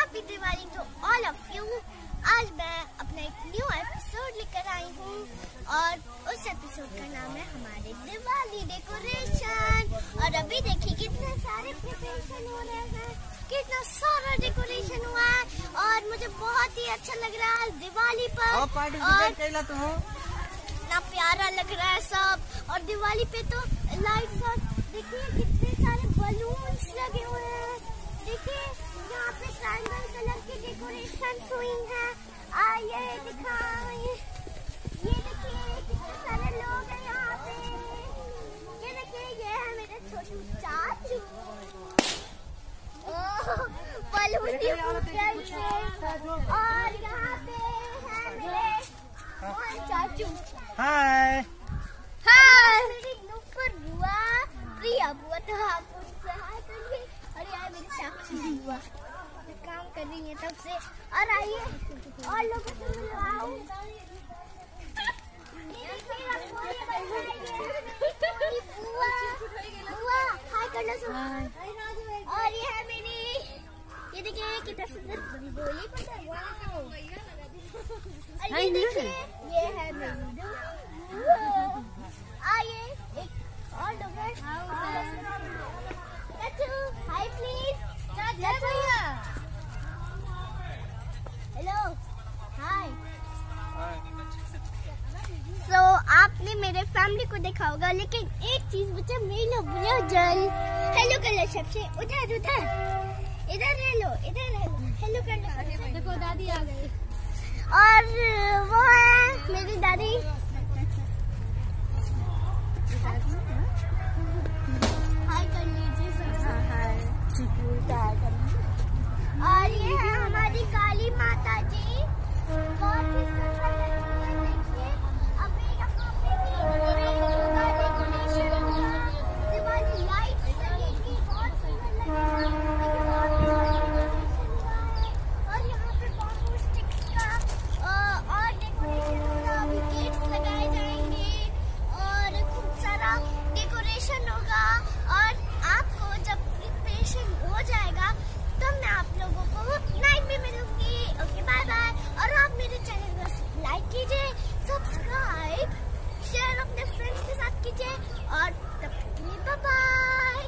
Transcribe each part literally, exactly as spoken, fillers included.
Happy Diwali to all of you. आज मैं अपना एक न्यू एपिसोड लेकर आई हूँ और उस एपिसोड का नाम है हमारे दिवाली डेकोरेशन। और अभी देखिए कितने सारे प्रिपरेशन हो रहे हैं, कितना सारा डेकोरेशन हुआ है और मुझे बहुत ही अच्छा लग रहा है दिवाली पर। और इतना प्यारा लग रहा है सब। और दिवाली पे तो लाइट्स और देखिए कितने सारे बलून्स लगे हुए हैं। देखिए यहाँ पे ट्रायंगल कलर की डेकोरेशन हुई है। आइए दिखाएं, ये देखिए कितने सारे लोग हैं यहाँ पे। ये देखिए ये है मेरे छोटू चाचू। बलून की और यहाँ पे है मेरे मोहन चाचू। हाय हाय मेरी नुपुर बुआ प्रिया बुआ, तो आप उनसे हाय करिए। और यार मेरी चाची बुआ काम कर रही है तब से। और आइए और लोगों से मिलवाओ। बुआ बुआ हाय करना सब। और ये है मेरी, ये देखिए कितना सुंदर रंगोली पता है। और ये देखिए ये है मेरी बुआ। आइए एक और लोग हैं। चाचू हाय प्लीज। Hello hi. सो आपने मेरे फैमिली को देखा होगा, लेकिन एक चीज बच्चा मेरे बोलो जल हेलो कर लो सबसे। उधर उधर इधर हेलो, इधर हेलो हेलो कर लो सबसे। देखो दादी आ गई और वो है मेरी दादी। हाय कर लीजिए सबसे। और ये है हमारी काली माता जी, बहुत ही सुंदर लगती है। देखिए अभी यहाँ पे डेकोरेशन होगा, दिवाली लाइट्स लगेगी, बहुत सुंदर लगेगा। और यहाँ पे बॉम्बू स्टिक्स का और डेकोरेशन होगा, अभी गेट्स लगाए जाएंगे और खूब सारा डेकोरेशन होगा। और आपको जब प्रिपरेशन हो जाएगा तब मैं आप लोगों को नाइट में मिलूंगी। Okay bye bye. और आप मेरे चैनल को लाइक कीजिए, सब्सक्राइब, शेयर अपने फ्रेंड्स के साथ कीजिए और तब तक के लिए बाय बाय।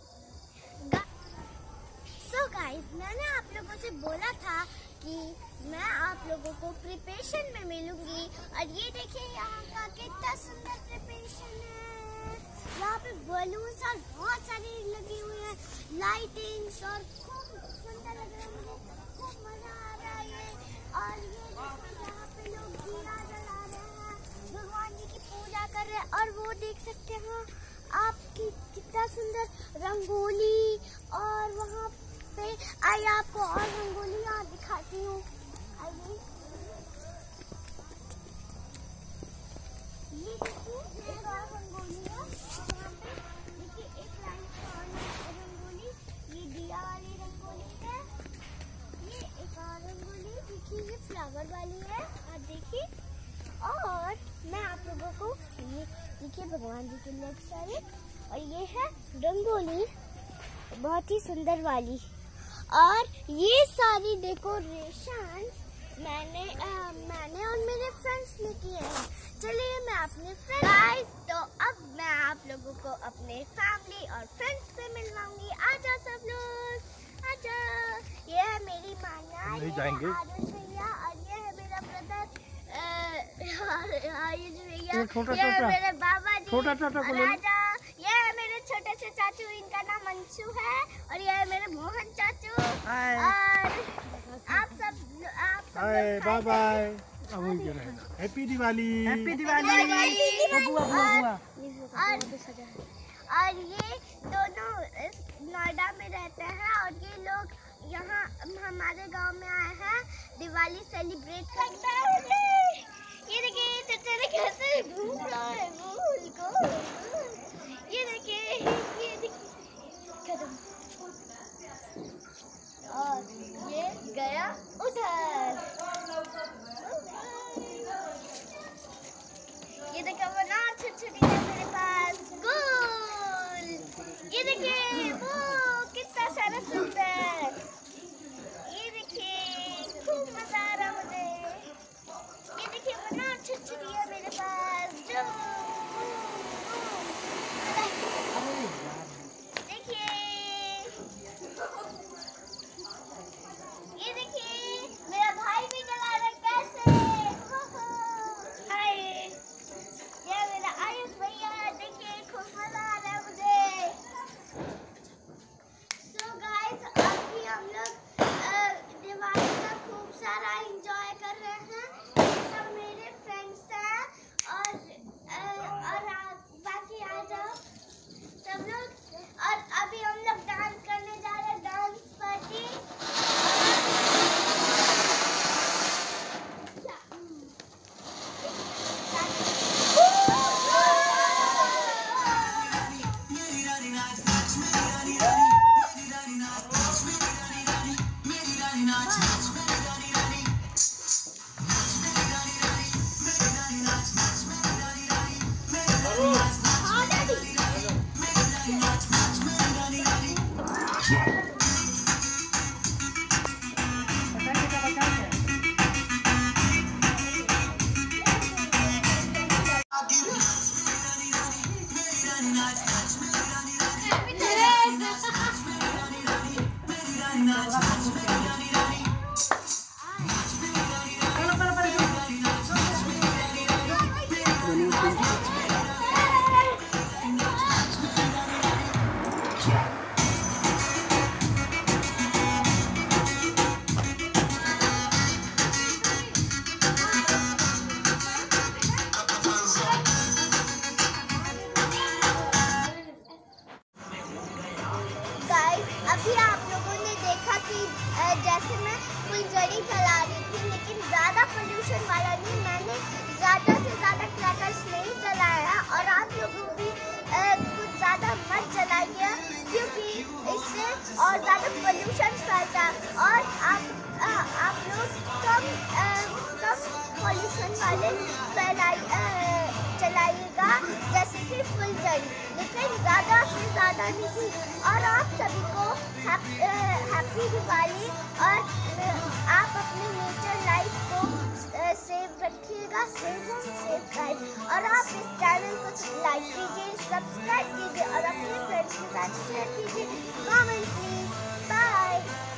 सो गाइस, मैंने आप लोगों से बोला था कि मैं आप लोगों को प्रिपरेशन में मिलूंगी। और ये देखिए यहाँ का कितना सुंदर प्रिपरेशन है। यहाँ पे बलून्स और बहुत सारी लगी हुई है, लाइटिंग्स, और खूब सुंदर लग रहा है। मुझे खूब मजा आ रहा है। और ये देखो यहाँ पे लोग दिया जला रहे हैं, भगवान जी की पूजा कर रहे हैं। और वो देख सकते हैं आप कि कितना सुंदर रंगोली। और वहाँ पे आइए आपको और रंगोलियाँ दिखाती हूँ। आइए ये देखिए एक और रंगोली है। वहाँ पे देखिए एक लाइन और रंगोली, ये दिया वाली रंगोली है। ये एक और रंगोली देखिए, ये फ्लावर वाली है। और देखिए और मैं आप लोगों को ये देखिए भगवान जी के लेफ्ट साइड, और ये है रंगोली बहुत ही सुंदर वाली। और ये सारी डेकोरेशन मैंने आ, मैंने और मेरे फ्रेंड्स ने किए हैं। चलिए मैं अपने फ्रेंड्स, तो अब मैं आप लोगों को अपने फैमिली और फ्रेंड्स से मिलवाऊंगी। आ जाओ सब लोग, आ जाओ। ये है मेरी माना, ये है आदर्श भैया, और ये है मेरा ब्रदर आयुष भैया, ये है मेरे बाबा जी राजा, ये है मेरे छोटे से चाचू, इनका नाम अंशु है। और ये है मेरे मोहन चाचू। और आप सब आप सब bye bye. Happy Diwali, happy Diwali. बुआ बुआ बुआ। और ये दोनों नोएडा में रहते हैं और ये लोग यहाँ हमारे गांव में आए हैं दिवाली सेलिब्रेट करते हैं। ये देखिए चचा कैसे घूम रहा है भूल को। ये देखिए ये देखिए कदम, और ये गया उधर। ये देखिए वो ना छोटी छोटी है मेरे पास गोल। ये देखिए वो कितना सारा सुंदर। ये देखिए अभी आप लोगों ने देखा कि जैसे मैं फुलझड़ी चला रही थी, लेकिन ज़्यादा पोल्यूशन वाला नहीं, मैंने ज़्यादा से ज़्यादा क्रैकर्स नहीं जलाया। और आप लोगों भी कुछ ज़्यादा मत जलाइए, क्योंकि इससे और ज़्यादा पोल्यूशन फैलता है। और आप आ, आप लोग कम कम पोल्यूशन वाले फैलाइए चलाइएगा, जैसे कि फुलझड़ी, लेकिन ज़्यादा से ज़्यादा नहीं। और आप सभी को हैप्पी दिवाली। और आप अपने नेचर लाइफ को सेव रखिएगा, सेव होम सेव गाइड। और आप इस चैनल को लाइक कीजिए, सब्सक्राइब कीजिए और अपने फ्रेंड्स के साथ शेयर कीजिए। Comment please. बाय।